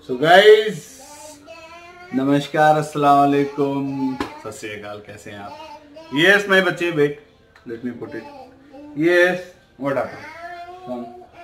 So guys, नमस्कार, अस्सलाम वालेकुम, सत श्री अकाल। कैसे हैं आप? यस माय बच्चे, wait, let me put it. Yes, what happened?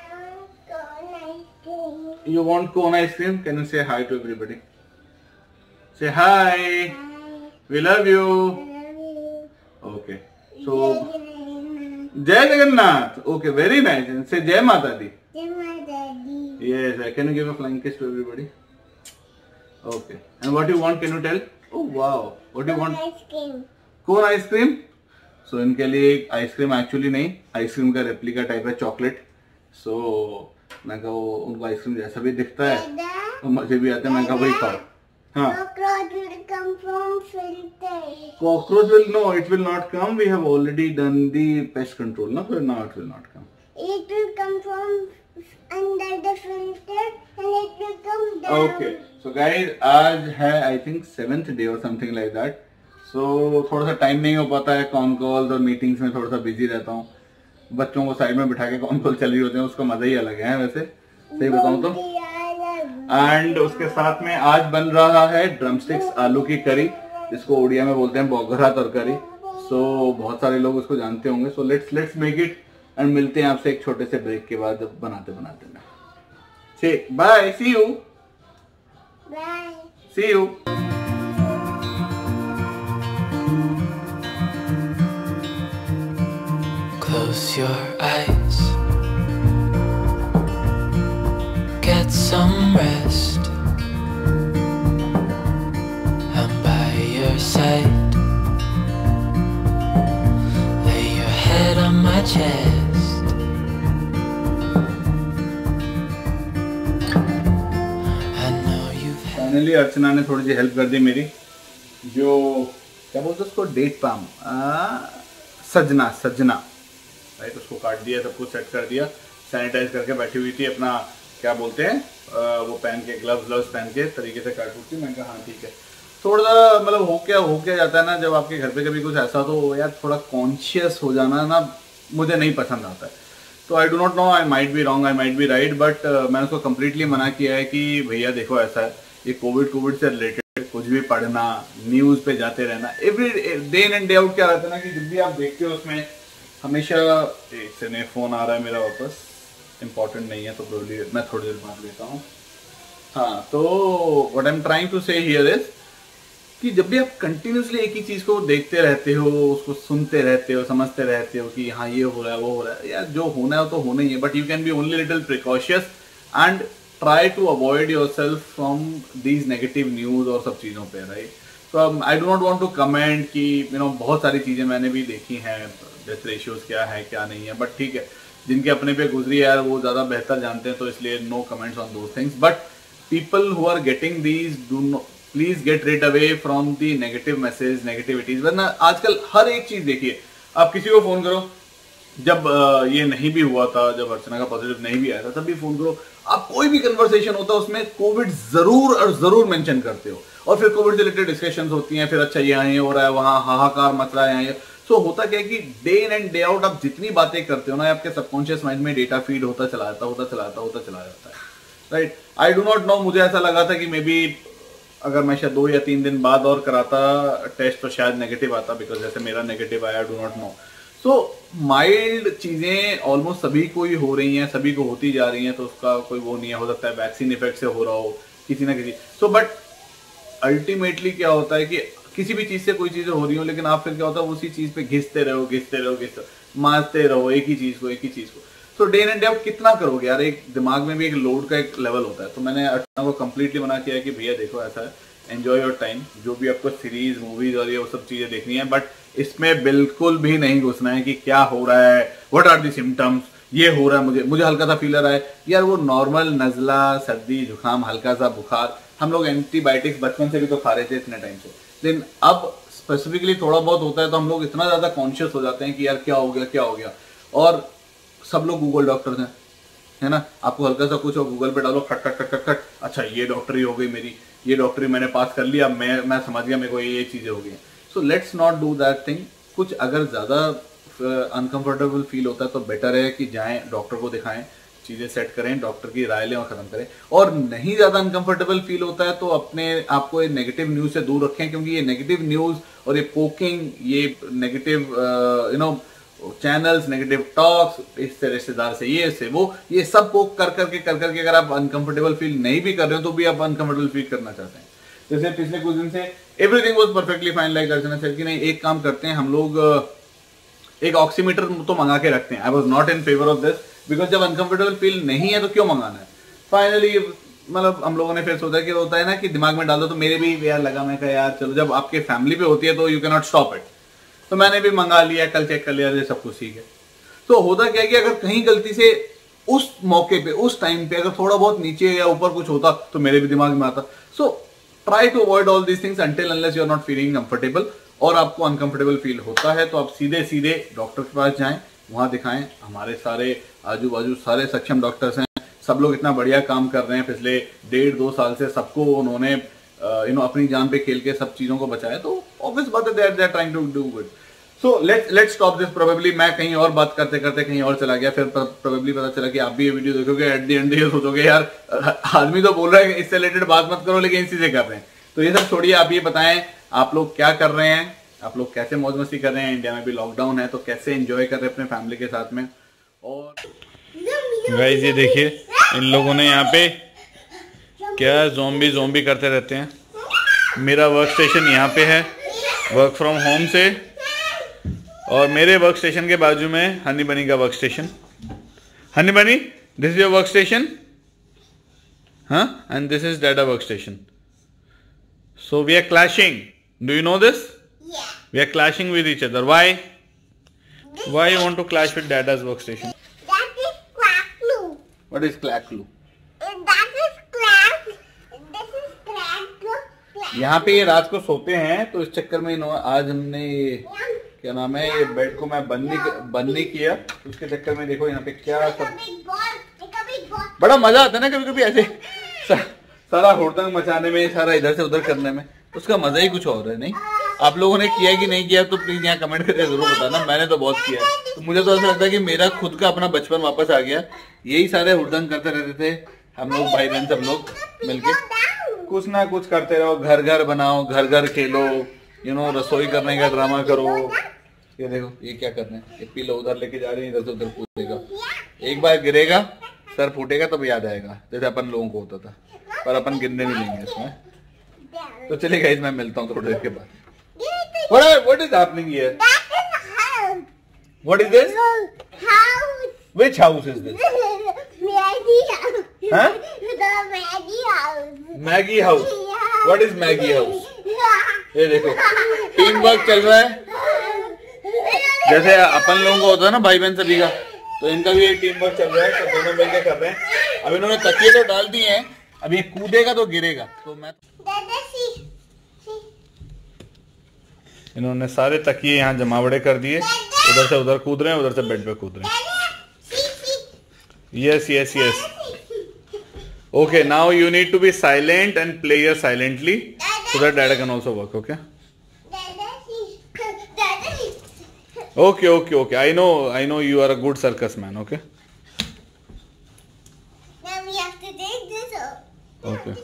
You want cone ice cream? Can you say hi to everybody? Say hi. We love you. Okay. So, Jai Jagannath. Okay, very nice. And say Jai Mata Di. Jai Mata Di. Yes. Can you give a flying kiss to everybody? Okay. And what you want? Can you tell? Oh wow. What do you want? Ice cream. Cone ice cream. So इनके लिए ice cream actually नहीं, ice cream का replica type है, chocolate. So मैं कहा उनको ice cream जैसा भी दिखता है तो मजे भी आते हैं। मैं कहा वही खाओ। हाँ। Cockroach will come from filter. Cockroach will no, it will not come. We have already done the pest control, no? So now it will not come. It will come from under the filter and it will come down. Okay. So guys, आज है I think 7th day or something like that. So थोड़ा सा time नहीं हो पाता है, con calls और meetings में थोड़ा सा बिजी रहता हूँ। बच्चों को साइड में बिठा के कॉन कॉल चल रही होते हैं, उसका मजा ही अलग है वैसे, सही बताऊँ तो। एंड उसके साथ में आज बन रहा है ड्रमस्टिक्स आलू की करी, जिसको उड़िया में बोलते हैं बोगरा तरकारी। सो बहुत सारे लोग उसको जानते होंगे। So let's make it and मिलते हैं आपसे एक छोटे से ब्रेक के बाद बनाते बनाते में। ठीक, bye, see you, Bye. See you. Close your eyes, get some rest. I'm by your side. Lay your head on my chest. I know you've had finally Archana ने थोड़ी सी हेल्प कर दी मेरी। जो क्या बोलते हैं उसको, डेट पाम, सजना राइट, उसको काट दिया, सब कुछ सेट कर दिया, सैनिटाइज करके बैठी हुई थी, अपना क्या बोलते हैं वो पहन के, ग्लव्स पहन के तरीके से काट उठती। मैंने कहा हाँ ठीक है। थोड़ा सा मतलब हो क्या जाता है ना, जब आपके घर पे कभी कुछ ऐसा, तो यार थोड़ा कॉन्शियस हो जाना ना मुझे नहीं पसंद आता है। तो I do not know, I might be wrong, I might be right, but मैंने उसको कम्प्लीटली मना किया है कि भैया देखो ऐसा है, ये कोविड से रिलेटेड कुछ भी पढ़ना, न्यूज़ पे जाते रहना, every day in and day out क्या रहता है ना कि जब भी आप देखते हो उसमें हमेशा एक ने फोन आ रहा है मेरा वापस, इम्पोर्टेंट नहीं है तो प्रोबब्ली मैं थोड़ी देर बाद लेता हूँ। हाँ, तो what I am trying to say here is कि जब भी आप कंटिन्यूसली एक ही चीज को देखते रहते हो, उसको सुनते रहते हो, समझते रहते हो कि हाँ ये हो रहा है वो हो रहा है, यार जो होना है तो होना ही है, but you can be only little precautious and try to avoid your self from these negative news और सब चीज़ों पे, राइट। तो I do not want to comment कि यू नो बहुत सारी चीज़ें मैंने भी देखी हैं, डेथ रेशियोज क्या है क्या नहीं है, बट ठीक है, जिनके अपने पे गुजरी है यार वो ज़्यादा बेहतर जानते हैं, तो इसलिए no comments on those things. But people who are getting these, do not, please get rid away from the negative message, negativities. वरना आजकल हर एक चीज़ देखिए, आप किसी को फ़ोन करो, जब ये नहीं भी हुआ था, जब अर्चना का पॉजिटिव नहीं भी आया था, तब भी फोन करो, आप कोई भी कन्वर्सेशन होता है उसमें कोविड जरूर और जरूर मेंशन करते हो, और फिर कोविड से रिलेटेड डिस्कशंस होती हैं, फिर अच्छा ये हो रहा है, वहाँ हाहाकार मच रहा है यहाँ। सो होता क्या है कि day in and day out आप जितनी बातें करते हो ना, आपके सबकॉन्शियस माइंड में डेटा फीड होता चला जाता है, right. I do not know, मुझे ऐसा लगा था कि मे बी अगर मैं शायद 2 या 3 दिन बाद और कराता टेस्ट तो शायद नेगेटिव आता, बिकॉज जैसे मेरा नेगेटिव आया, do not know. So mild चीजें ऑलमोस्ट सभी को ही हो रही हैं, सभी को होती जा रही हैं, तो उसका कोई वो नहीं है, हो सकता है वैक्सीन इफेक्ट से हो रहा हो किसी ना किसी। सो बट अल्टीमेटली क्या होता है कि किसी भी चीज से कोई चीजें हो रही हो, लेकिन आप फिर क्या होता है उसी चीज पे घिसते रहो, मारते रहो एक ही चीज को। So day in and day out कितना करोगे यार, एक दिमाग में भी एक लोड का एक लेवल होता है। तो मैंने अर्चना को कंप्लीटली मना किया कि भैया देखो ऐसा है, एंजॉय योर टाइम, जो भी आपको सीरीज मूवीज और ये वो सब चीजें देखनी है, बट इसमें बिल्कुल भी नहीं घुसना है कि क्या हो रहा है, व्हाट आर दी सिम्टम्स, ये हो रहा है, मुझे हल्का सा फीलर है यार, वो नॉर्मल नजला, सर्दी, जुकाम, हल्का सा बुखार, हम लोग एंटीबायोटिक्स बचपन से भी तो खा रहे थे इतने टाइम से, लेकिन अब स्पेसिफिकली थोड़ा बहुत होता है तो हम लोग इतना ज्यादा कॉन्शियस हो जाते हैं कि यार क्या हो गया, और सब लोग गूगल डॉक्टर्स हैं, है ना। आपको हल्का सा कुछ हो, गूगल पे डालो, खट, अच्छा ये डॉक्टरी हो गई मेरी, ये डॉक्टरी मैंने पास कर लिया, मैं समझ गया मेरे को ये चीजें हो गई। So let's not do that thing. कुछ अगर ज्यादा अनकंफर्टेबल फील होता है तो बेटर है कि जाएं, डॉक्टर को दिखाएं, चीजें सेट करें, डॉक्टर की राय लें और खत्म करें। और नहीं ज्यादा अनकंफर्टेबल फील होता है तो अपने आपको ये नेगेटिव न्यूज से दूर रखें, क्योंकि ये नेगेटिव न्यूज और ये पोकिंग, ये नेगेटिव चैनल्स, नेगेटिव टॉक्स, इससे रिश्तेदार से ये से वो, ये सब पोक कर करके अगर आप अनकंफर्टेबल फील नहीं भी कर रहे हो तो भी आप अनकंफर्टेबल फील करना चाहते हैं। जैसे पिछले कुछ दिन से everything was perfectly fine, like Archana sir कि नहीं एक काम करते हैं हम लोग, एक ऑक्सीमीटर तो मंगा के रखते हैं। I was not in favour of this, because जब अनकंफर्टेबल फील नहीं है तो क्यों मंगाना है। फाइनली मतलब हम लोगों ने फिर सोचा कि होता है ना कि दिमाग में डाल दो, तो मेरे भी यार लगा, मैं कहा यार चलो जब आपके फैमिली पे होती है तो you can not stop it, तो मैंने भी मंगा लिया, कल चेक कर लिया, सब कुछ ठीक है। तो होता क्या है कि अगर कहीं गलती से उस मौके पे, उस टाइम पे अगर थोड़ा बहुत नीचे या ऊपर कुछ होता तो मेरे भी दिमाग में आता। So try to avoid all these things until unless you are not feeling comfortable. और आपको अनकंफर्टेबल फील होता है तो आप सीधे सीधे डॉक्टर के पास जाएं, वहां दिखाएं। हमारे सारे आजू बाजू सारे सक्षम डॉक्टर्स हैं, सब लोग इतना बढ़िया काम कर रहे हैं। पिछले 1.5-2 साल से सबको उन्होंने अपनी जान पे खेल के सब चीजों को बचाया, तो ऑब्वियस बात है they are trying to do good. So let's stop this. Probably मैं कहीं और बात करते करते कहीं और चला गया, फिर प्रोबेबली पता चला कि आप भी ये वीडियो देखोगे, एट द एंड ये सोचोगे यार आदमी तो बोल रहा है इससे रिलेटेड बात मत करो, लेकिन इसी से कर रहे हैं। तो ये सब छोड़िए, आप ये बताएं आप लोग क्या कर रहे हैं, आप लोग कैसे मौज मस्ती कर रहे हैं। इंडिया में भी लॉकडाउन है तो कैसे एंजॉय कर रहे हैं अपने फैमिली के साथ में। और गाइस ये देखिए इन लोगों ने यहाँ पे क्या ज़ॉम्बी करते रहते हैं। मेरा वर्क स्टेशन यहाँ पे है वर्क फ्रॉम होम से, और मेरे वर्क स्टेशन के बाजू में हनी बनी का work station. Honey bunny, this is your work station, हाँ, and this is dada work station. So we are clashing, do you know this? We are clashing with each other. Why? Why you want to clash with Dada's workstation? That is cracklu. What is clacklu? That is crack. This is cracklu. यहाँ पे ये रात को सोते हैं तो इस चक्कर में आज हमने क्या नाम है, ये बेड को मैं बंद नहीं किया, उसके चक्कर में देखो यहाँ पे क्या सब बड़ा मजा आता है ना कभी कभी ऐसे सारा हुड़दंग मचाने में, सारा इधर से उधर करने में, उसका मजा ही कुछ और है। नहीं आप लोगों ने किया कि नहीं किया तो प्लीज यहाँ कमेंट करके जरूर बताना। मैंने तो बहुत किया है, तो मुझे तो ऐसा लगता है कि मेरा खुद का अपना बचपन वापस आ गया। यही सारे हुड़दंग करते रहते थे हम लोग, भाई बहन सब लोग मिलके कुछ ना कुछ करते रहो, घर घर बनाओ, घर घर खेलो, रसोई करने का ड्रामा करो। ये देखो ये क्या कर रहे हैं, ये पीलो उधर लेके जा रहे हैं, इधर से उधर कूदेगा, एक बार गिरेगा सर फूटेगा तब याद आएगा, जैसे अपन लोगों को होता था, पर अपन गिरने नहीं लेंगे इसमें। तो चलिए गाइस मैं मिलता हूँ थोड़ी देर के बाद। What is happening here? That is house. What is this? House. Which house is this? Maggie house. Huh? The Maggie house. Maggie house. Yeah. What is Maggie house? ये देखो टीम वर्क चल रहा है, जैसे अपन लोगों को होता है ना भाई बहन सभी का, तो इनका भी एक टीम वर्क चल रहा है, तो दोनों मिलकर कर रहे हैं। अब इन्होंने तकिए तो डाल दिए हैं, अब ये कूदेगा तो गिरेगा, तो मैं इन्होंने सारे तकिए यहाँ जमावड़े कर दिए, उधर से उधर कूद रहे हैं, उधर से बेड पे कूद रहे हैं। Yes yes yes, okay now you need to be silent and play here silently so that dada can also work. Okay okay okay okay, I know you are a good circus man. Okay okay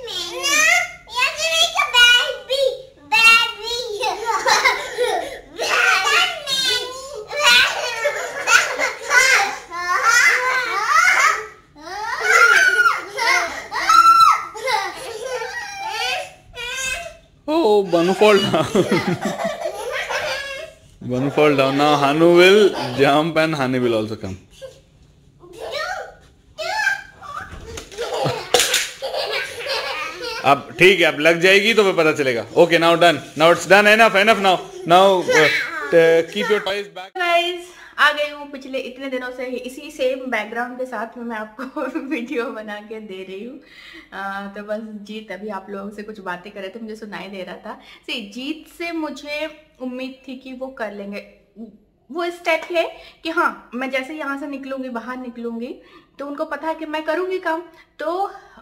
Oh, Banu fall down. Banu fall down. Now Hanu will jump and Hani will also come. अब ठीक है, अब लग जाएगी तो फिर पता चलेगा। Okay now done, now it's done, enough now keep your toys back. Guys आ गई हूँ पिछले इतने दिनों से इसी सेम बैकग्राउंड के साथ में मैं आपको वीडियो बना के दे रही हूँ। तो बस जीत अभी आप लोगों से कुछ बातें कर रहे थे, मुझे सुनाई दे रहा था। जीत से मुझे उम्मीद थी कि वो कर लेंगे, वो स्टेप है कि हाँ मैं जैसे यहाँ से निकलूंगी, बाहर निकलूंगी तो उनको पता है कि मैं करूँगी काम, तो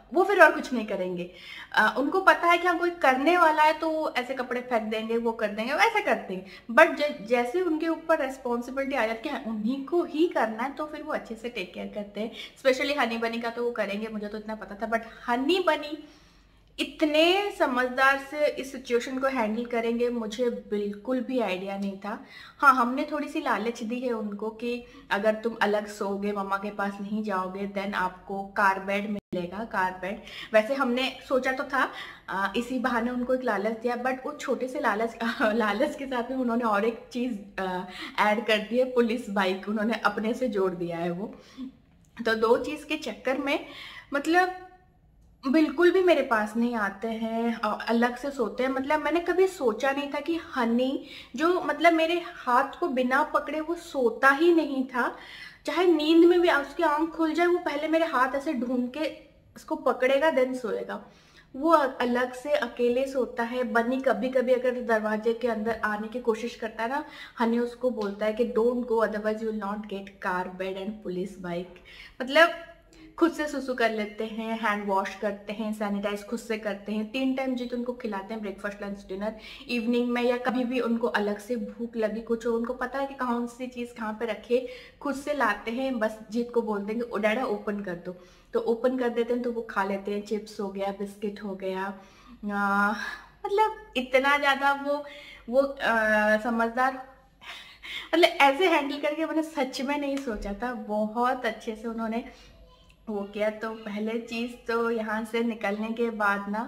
वो फिर और कुछ नहीं करेंगे। उनको पता है कि हम कोई करने वाला है तो वो ऐसे कपड़े फेंक देंगे, वो कर देंगे, वैसे करते हैं। बट जैसे उनके ऊपर रेस्पॉन्सिबिलिटी आ जाती है उन्हीं को ही करना है, तो फिर वो अच्छे से टेक केयर करते हैं। स्पेशली हनी बनी का तो वो करेंगे, मुझे तो इतना पता था। बट हनी बनी इतने समझदार से इस सिचुएशन को हैंडल करेंगे मुझे बिल्कुल भी आइडिया नहीं था। हाँ, हमने थोड़ी सी लालच दी है उनको कि अगर तुम अलग सोओगे, मम्मा के पास नहीं जाओगे, देन आपको कार बेड मिलेगा, कार बेड। वैसे हमने सोचा तो था, इसी बहाने उनको एक लालच दिया, बट वो छोटे से लालच के साथ में उन्होंने और एक चीज़ ऐड कर दी है, पुलिस बाइक उन्होंने अपने से जोड़ दिया है वो। तो 2 चीज़ के चक्कर में मतलब बिल्कुल भी मेरे पास नहीं आते हैं, अलग से सोते हैं। मतलब मैंने कभी सोचा नहीं था कि हनी जो मतलब मेरे हाथ को बिना पकड़े वो सोता ही नहीं था, चाहे नींद में भी उसकी आंख खुल जाए वो पहले मेरे हाथ ऐसे ढूंढ के उसको पकड़ेगा देन सोएगा। वो अलग से अकेले सोता है। बनी कभी कभी अगर दरवाजे के अंदर आने की कोशिश करता है ना, हनी उसको बोलता है कि don't go otherwise you will not get car bed and police bike. मतलब खुद से सुसु कर लेते हैं, हैंड वॉश करते हैं, सैनिटाइज खुद से करते हैं। 3 टाइम जीत उनको खिलाते हैं, ब्रेकफास्ट लंच डिनर। इवनिंग में या कभी भी उनको अलग से भूख लगी कुछ हो, उनको पता है कि कौन सी चीज़ कहाँ पे रखे, खुद से लाते हैं। बस जीत को बोल देंगे ओ डैडा ओपन कर दो, तो ओपन कर देते हैं, तो वो खा लेते हैं। चिप्स हो गया, बिस्किट हो गया, मतलब इतना ज़्यादा वो समझदार, मतलब ऐसे हैंडल करके मैंने सच में नहीं सोचा था। बहुत अच्छे से उन्होंने वो किया। तो पहले चीज़ तो यहाँ से निकलने के बाद ना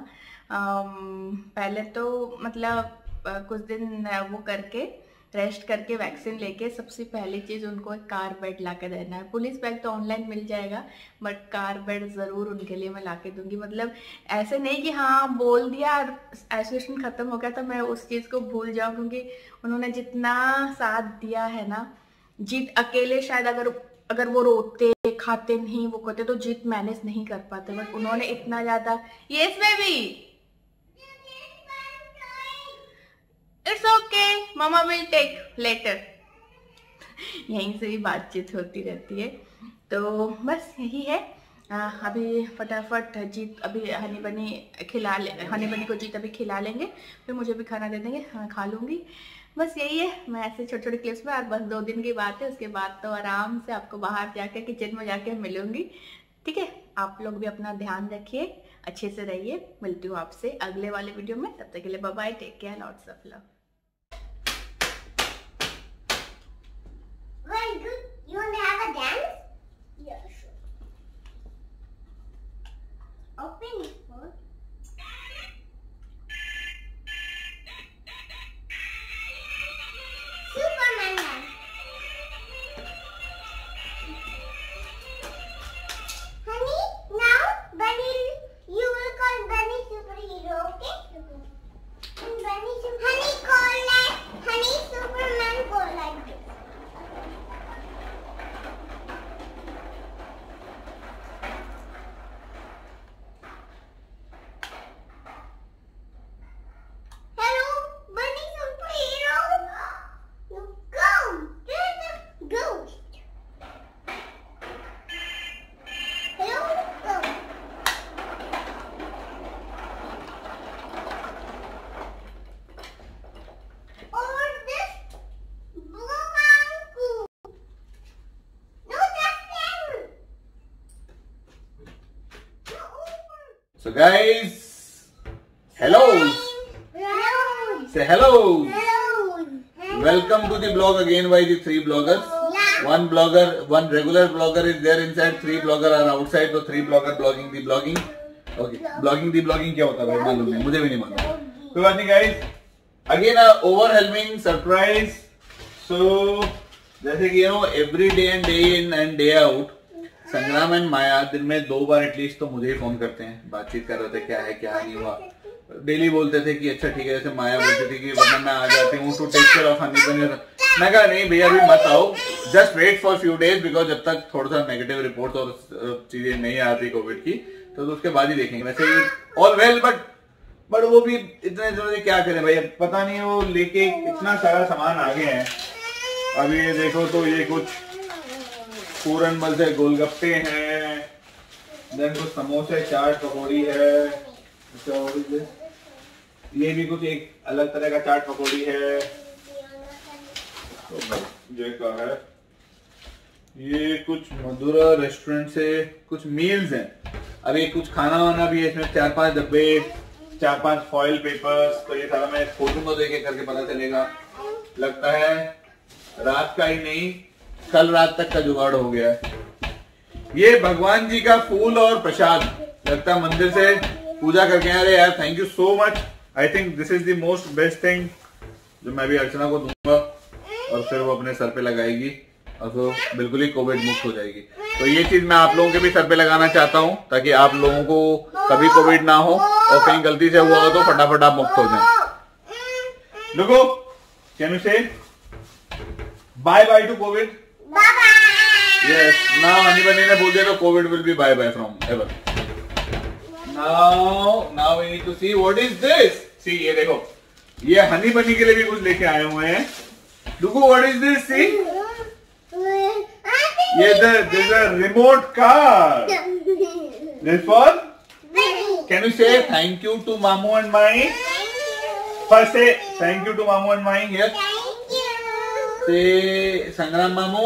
पहले तो मतलब कुछ दिन वो करके रेस्ट करके वैक्सीन लेके सबसे पहली चीज़ उनको एक कार बेड ला के देना है। पुलिस बैग तो ऑनलाइन मिल जाएगा, बट कार बेड ज़रूर उनके लिए मैं ला के दूँगी। मतलब ऐसे नहीं कि हाँ बोल दिया आइसोलेशन ख़त्म हो गया तो मैं उस चीज़ को भूल जाऊँ, क्योंकि उन्होंने जितना साथ दिया है ना, जीत अकेले शायद अगर वो रोते खाते नहीं वो करते तो जीत मैनेज नहीं कर पाते, बट उन्होंने इतना ज्यादा। यस बेबी, इट्स ओके, मामा विल टेक लेटर। यहीं से भी बातचीत होती रहती है। तो बस यही है। अभी फटाफट जीत अभी हनी बनी को जीत अभी खिला लेंगे, फिर मुझे भी खाना दे देंगे, खा लूँगी। बस यही है। मैं ऐसे छोटे छोटे क्लिप्स में, और बस 2 दिन की बात है, उसके बाद तो आराम से आपको बाहर जाके किचन में जाके मिलूंगी। ठीक है, आप लोग भी अपना ध्यान रखिए, अच्छे से रहिए। मिलती हूँ आपसे अगले वाले वीडियो में, तब तक के लिए bye bye, take care, lots of love. Very good. You want to have a dance? Yeah, sure. Open it first. Superman dance. Honey, now Bunny, you will call Bunny superhero, okay? Bunny, Honey call like, Honey Superman call like this. So guys, hello. Say hello. Welcome to the blog again by the 3 bloggers. One blogger, one regular blogger is there inside, 3 blogger are outside. So 3 blogger blogging the blogging. Okay, blogging the blogging क्या होता है भाई मालूम नहीं, मुझे भी नहीं मालूम। कोई बात नहीं guys. Again a overwhelming surprise. So जैसे कि every day and day in and day out, Sangram and Maya दिन में 2 बार एटलीस्ट तो मुझे ही फोन करते हैं, बातचीत कर रहे थे क्या है क्या नहीं हुआ। डेली बोलते थे कि अच्छा ठीक है, जैसे माया बोलती थी कि वरना मैं आ जाती हूँ to take care of honey bunny. मैं कहा नहीं भैया अभी मत आओ, just wait for few days, because जब तक थोड़ा सा नेगेटिव रिपोर्ट और चीजें नहीं आती कोविड की तो उसके बाद ही देखेंगे। वैसे ऑल वेल, बट वो भी इतने जल्दी क्या करें भाई, पता नहीं वो लेके इतना सारा सामान आ गए हैं। अभी ये देखो तो ये कुछ पूरन मल से गोलगप्पे हैं, देन कुछ समोसे, चाट, पकौड़ी है। ये भी कुछ एक अलग तरह का चाट पकौड़ी है। तो ये क्या है? ये कुछ मधुरा रेस्टोरेंट से कुछ मील्स हैं। अभी कुछ खाना वाना भी है इसमें, 4-5 डब्बे, 4-5 फॉइल पेपर्स। तो ये सारा मैं खोलूंगा तो एक करके पता चलेगा। लगता है रात का ही नहीं, कल रात तक का जुगाड़ हो गया है। ये भगवान जी का फूल और प्रसाद, लगता है मंदिर से पूजा करके आ रहे यार। Thank you so much. I think this is the most best thing जो मैं भी अर्चना को दूंगा और फिर वो अपने सर पे लगाएगी और फिर बिल्कुल ही कोविड मुक्त हो जाएगी। तो ये चीज मैं आप लोगों के भी सर पे लगाना चाहता हूँ ताकि आप लोगों को कभी कोविड ना हो और कहीं गलती से हुआ हो तो फटाफट आप मुक्त हो जाए। देखो, can you say bye bye to covid? Yes, now honey bunny ने बोल दिया तो COVID will be bye bye from ever. Now we need to see what is this. See, ये देखो, ये हनी बनी के लिए भी कुछ लेके आए हुए हैं। Look, what is this? See, ये this is a remote car. This for? Can you say thank you to Mamu and Mai? First say thank you to Mamu and Mai here. Say Sangram Mamu.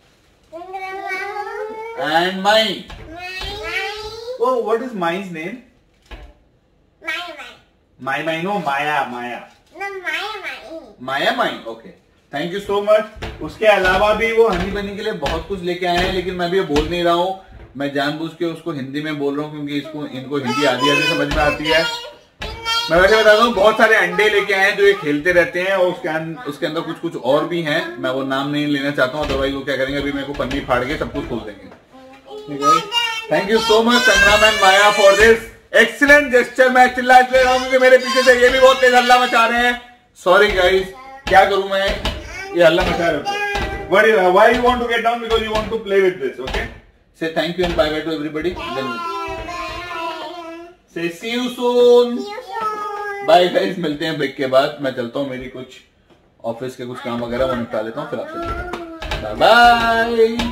And Mai. Oh, what is Mai's name? Mai. No, Maya. Mai. Okay. Thank you so much. उसके अलावा भी वो हनी बनी के लिए बहुत कुछ लेके आए हैं, लेकिन मैं अभी बोल नहीं रहा हूँ। मैं जानबूझ के उसको हिंदी में बोल रहा हूँ क्योंकि इनको हिंदी आधी समझ में आती है। मैं वैसे बता दूं, बहुत सारे अंडे लेके आए हैं जो ये खेलते रहते हैं और उसके अंदर कुछ और भी हैं। मैं वो नाम नहीं लेना चाहता हूँ, अदरवाइज वो क्या करेंगे, अभी मेरे को पन्नी फाड़ के सब कुछ खोल देंगे। Thank you so much Sangram and Maya for this excellent gesture. मैं चिल्ला इसलिए रहा हूँ क्योंकि मेरे पीछे से ये भी बहुत तेज हल्ला मचा रहे हैं। सॉरी गाइस, क्या करूं मैं, ये हल्ला मचा रहे हो। Why you want to get down? Because you want to play with this, okay? Say thank you and bye bye to everybody. Then say see you soon. Bye guys, मिलते हैं ब्रेक के बाद। मैं चलता हूँ, मेरी कुछ ऑफिस के कुछ काम वगैरह वो निपटा लेता हूँ, फिर आपसे bye bye.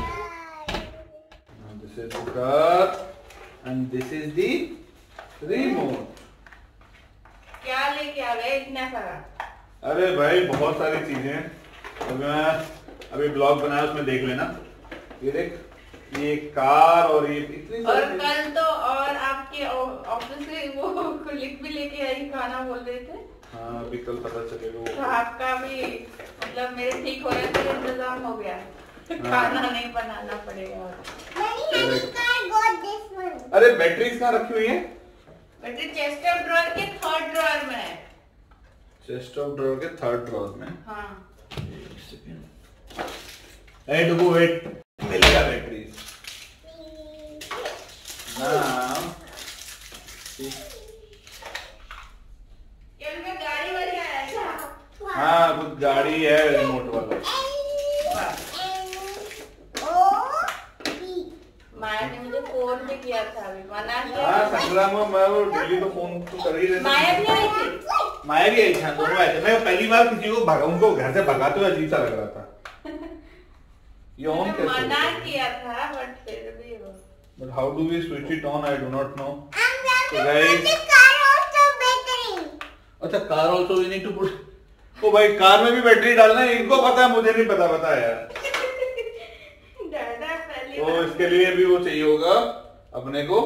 This is the car and this is the remote. क्या लेके आ गए इतना सारा? अरे भाई बहुत सारी चीजें, तो मैं अभी ब्लॉग बनाया उसमें देख लेना। ये देख, ये कार और ये इतनी और कल तो और आपके ऑफिस से वो कुलिक भी लेके आई, खाना बोल रहे थे। हाँ, अभी कल पता चलेगा। तो आपका भी मतलब मेरे ठीक हो रहे थे, इंतजाम हो गया। खाना नहीं बनाना पड़ेगा। अरे बैटरीज कहाँ रखी हुई है? बैटरी चेस्ट ऑफ ड्रॉअर के 3rd ड्रॉअर में है। चेस्ट ऑफ ड्रॉअर के 3rd ड्रॉअर में? हाँ। डुगू वेट, मिलेगा बैटरीज। गाड़ी वाली है क्या? हाँ, कुछ गाड़ी है रिमोट वाला। माया ने मुझे फोन भी किया था, अभी मना किया। हाँ, संग्राम मैं वो डेली तो फोन तो कर ही रहती। माया भी आई थी। माया भी आई थी, दोनों आए थे। मैं पहली बार किसी को उनको घर से भगाते हुए अजीब सा लग रहा था। ये ऑन कैसे? मना किया था बट फिर भी वो। But how do we switch it on? I do not know. So guys, अच्छा, car also we need to put. ओ भाई, कार में भी बैटरी डालना है, इनको पता है, मुझे नहीं पता यार। तो इसके लिए भी वो चाहिए होगा अपने को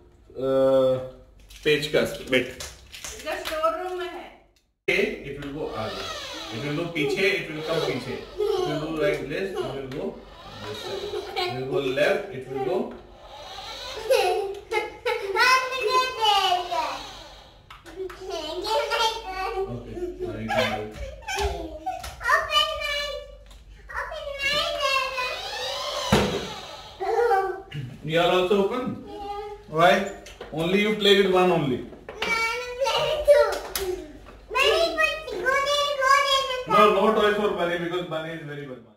पेचकस बिट। स्टोर रूम में है। It will go आगे, it will go पीछे, it will come पीछे, it will go like this, it will go this side, it will go left, it will go You are also open? Why? Only you play with one only. No toys for Bunny because Bunny is very bad.